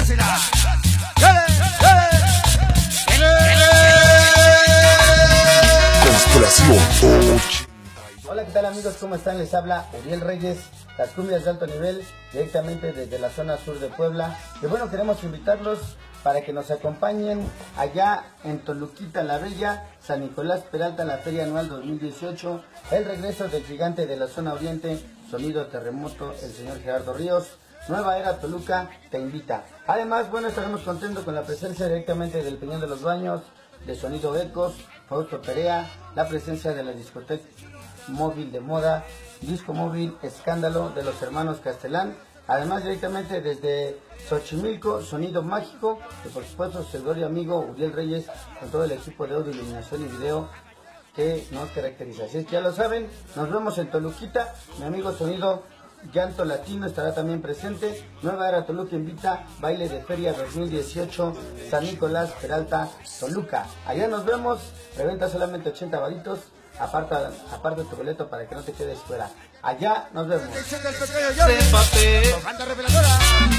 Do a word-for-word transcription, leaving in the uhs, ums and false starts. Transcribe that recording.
dásela. Constelación. Hola, ¿qué tal amigos? ¿Cómo están? Les habla Uriel Reyes, las cumbias de alto nivel, directamente desde la zona sur de Puebla. Y bueno, queremos invitarlos para que nos acompañen allá en Toluquita la Bella, San Nicolás Peralta, en la Feria Anual dos mil dieciocho, el regreso del gigante de la zona oriente, Sonido Terremoto, el señor Gerardo Ríos. Nueva Era Toluca te invita. Además, bueno, estaremos contentos con la presencia directamente del Peñón de los Baños, de Sonido Ecos, Fausto Perea, la presencia de la discoteca móvil de moda, disco móvil Escándalo de los hermanos Castelán. Además, directamente desde Xochimilco, Sonido Mágico, y por supuesto su glorio amigo Uriel Reyes, con todo el equipo de audio, iluminación y video que nos caracteriza. Así es que ya lo saben, nos vemos en Toluquita. Mi amigo Sonido Llanto Latino estará también presente. Nueva Era Toluca invita, baile de feria dos mil dieciocho, San Nicolás Peralta, Toluca. Allá nos vemos, reventa solamente ochenta varitos, aparta, aparta tu boleto para que no te quedes fuera. Allá nos vemos.